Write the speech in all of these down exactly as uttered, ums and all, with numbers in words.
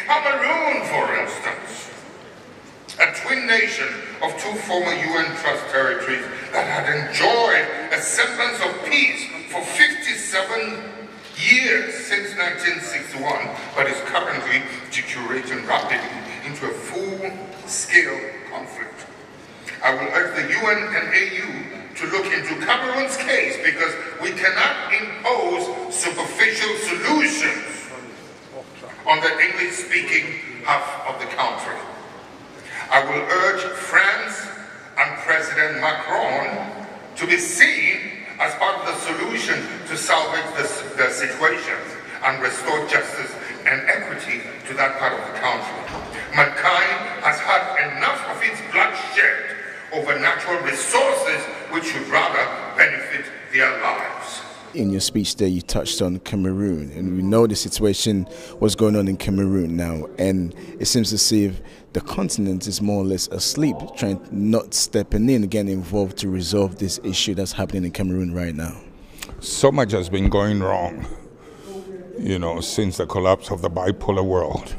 Cameroon, for instance, a twin nation of two former U N Trust territories that had enjoyed a semblance of peace for fifty-seven years since nineteen sixty-one, but is currently deteriorating rapidly into a full-scale conflict. I will urge the U N and A U to look into Cameroon's case because we cannot impose superficial solutions on the English-speaking half of the country. I will urge France and President Macron to be seen as part of the solution to salvage the, the situation and restore justice and equity to that part of the country. Mankind has had enough of its bloodshed over natural resources which should rather benefit their lives. In your speech there, you touched on Cameroon, and we know the situation, what's going on in Cameroon now, and it seems as if the continent is more or less asleep, trying not stepping in, getting involved to resolve this issue that's happening in Cameroon right now. So much has been going wrong, you know, since the collapse of the bipolar world.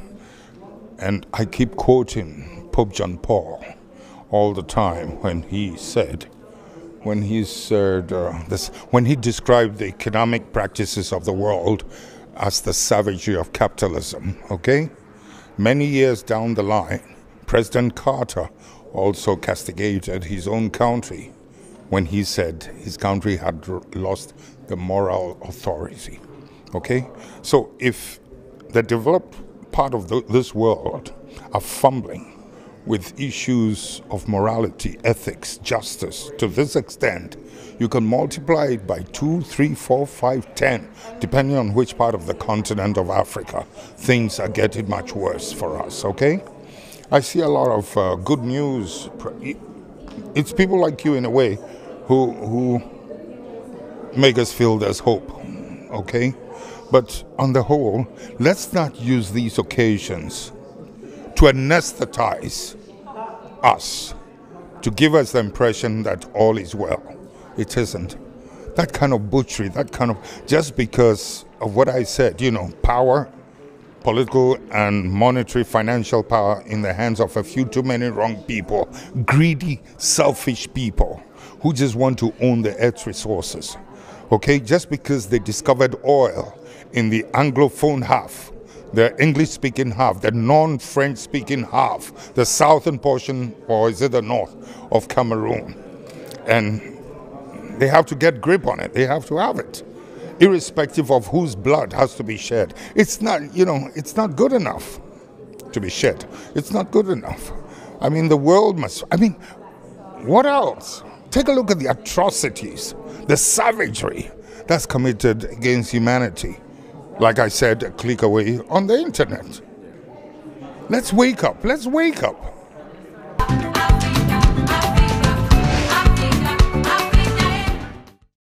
And I keep quoting Pope John Paul all the time when he said, when he said uh, this, when he described the economic practices of the world as the savagery of capitalism, okay? Many years down the line, President Carter also castigated his own country when he said his country had lost the moral authority, okay? So if the developed part of the, this world are fumbling with issues of morality, ethics, justice, to this extent, you can multiply it by two, three, four, five, ten, depending on which part of the continent of Africa. Things are getting much worse for us, okay? I see a lot of uh, good news. It's people like you, in a way, who, who make us feel there's hope, okay? But on the whole, let's not use these occasions to anesthetize us, to give us the impression that all is well. It isn't. That kind of butchery, that kind of, just because of what I said, you know, power, political and monetary financial power in the hands of a few too many wrong people, greedy, selfish people who just want to own the earth's resources. Okay, just because they discovered oil in the Anglophone half, the English-speaking half, the non-French-speaking half, the southern portion, or is it the north, of Cameroon. And they have to get grip on it. They have to have it, irrespective of whose blood has to be shed. It's not, you know, it's not good enough to be shed. It's not good enough. I mean, the world must, I mean, what else? Take a look at the atrocities, the savagery that's committed against humanity. Like I said, a click away on the internet. Let's wake up. Let's wake up.